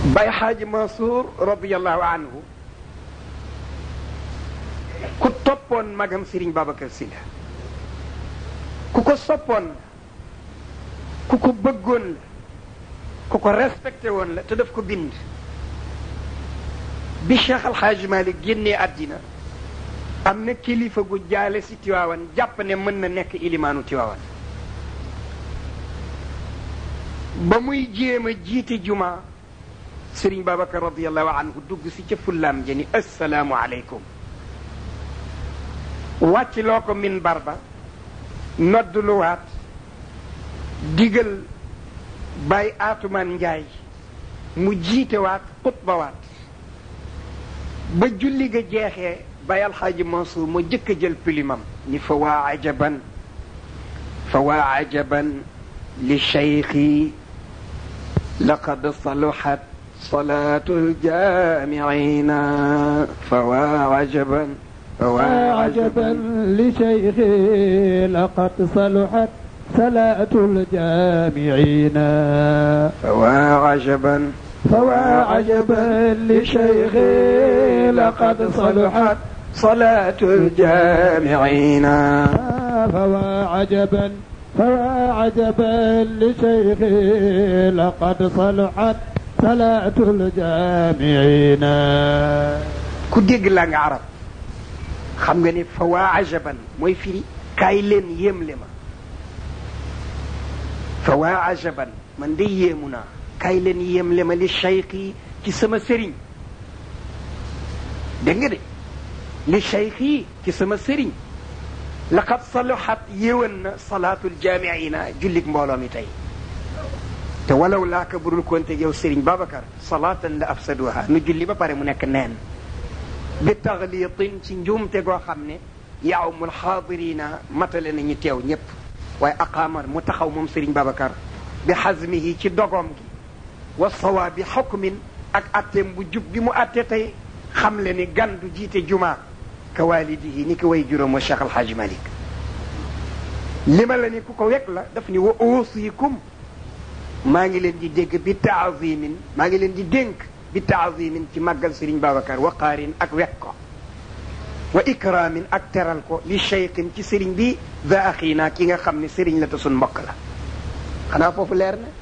Baye Hadji Mansour radiyallahu anhu ku toppoon magam Serigne Babacar Sy la ku ko soppoon la ku ko bëggoon la ku ko respecté woon la te daf ko bind bi Cheikh Al Hadj Malick génnee àddina am na kilifa gu jaale si Tiwaawan jàpp ne mën na nekk ilimaanu Tiwaawan ba muy jéem a jiite juma Serigne Babacar radiyallahu anhu dugg si ca fullaam jëni assalaamu aleykum wàcc loo ko minbar ba nodduluwaat digal Baye Atumaan Njaay mu jiitewaat xutbawaat ba julli ga jeexee Baye Alxaaji Mansour moo jëkk a jël pilimam ni fa waa ajaban li cheikhi laqad saluhat salaatul jaamiina fa waa ajaban li cheikhi laqad saluhat salaatul jaamiina فوا عجبا لشيخ لقد صلحت صلاة الجامعين فوا عجبا لشيخ لقد صلحت صلاة الجامعين ku dégg la nga arab xam nga ne fawaa ajaban mooy firi kaay leen yéemle ma fawaa ajaban man de yéemu naa kaay leen yéemle ma li cheikh yi ci sama sëriñ dégg nga de li cheikh yi ci sama sëriñ laqad saluhat yéwén na salaatul jaamiina jullig mbooloo mi tey te walaw laaka burul konte yow sëriñ Babacar salaatan la afsaduha nu julli ba pare mu nekk neen bi taxliitin ci njuumte goo xam ne yaawmul xaadirina matale na ñu teew ñëpp waaye aqaamar mu taxaw moom sëriñ Babacar bi xasmihi ci dogoom gi wa sawaabi xukmin ak atteem bu jub bi mu atte tey xam le ni gan du jiite juma ka waalidihi ni ko way juróom wa Cheikh Al Hadj Malick li ma la ni ku ko wekk la daf ni wa uusikum maa ngi leen di dégg bi taazimin maa ngi leen di dénk bi taazimin ci màggal Serigne Babacar wa qaarin ak wekk ko wa ikramin ak teral ko li cheikhin ci Serigne bi za axina ki nga xam ne Serigne la te sun mbokk la xanaa foofu leer na